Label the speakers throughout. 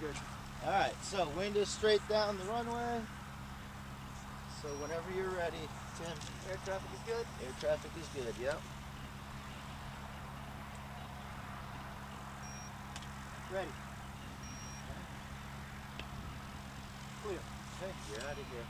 Speaker 1: good.
Speaker 2: All right, so wind is straight down the runway. So whenever you're ready, Tim.
Speaker 1: Air traffic is good?
Speaker 2: Air traffic is good, yep.
Speaker 1: Ready. Clear.
Speaker 2: Okay, you're out of here.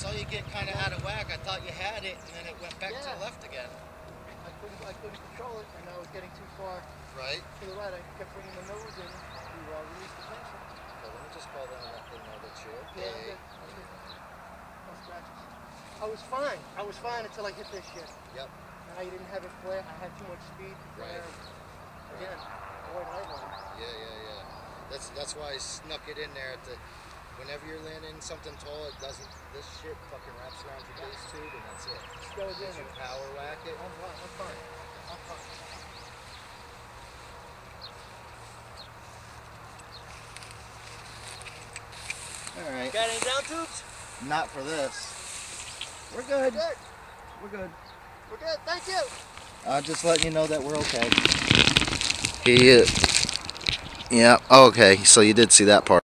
Speaker 2: saw you get kind of out of whack. I thought you had it, and then it went back to the left again.
Speaker 1: I couldn't control it, and I was getting too far
Speaker 2: Right.
Speaker 1: to the right. I kept bringing the nose in to release the tension.
Speaker 2: Okay, let me just call them and let them know that you're
Speaker 1: Yeah,
Speaker 2: okay.
Speaker 1: I'm good. No scratches. I was fine. I was fine until I hit this shit.
Speaker 2: Yep.
Speaker 1: And I didn't have it flare. I had too much speed to flare. Again, boy, did I know.
Speaker 2: Yeah. That's why I snuck it in there at the. Whenever you're landing something tall, it doesn't. This shit fucking wraps around your base tube, and that's it.
Speaker 1: Just goes in.
Speaker 2: You power whack it.
Speaker 1: I'm fine. I'm fine. I'm fine.
Speaker 2: All right.
Speaker 1: Got any down tubes?
Speaker 2: Not for this. We're good.
Speaker 1: Good.
Speaker 2: We're good.
Speaker 1: We're good. Thank you.
Speaker 2: Just letting you know that we're okay. Yeah. Okay. So you did see that part.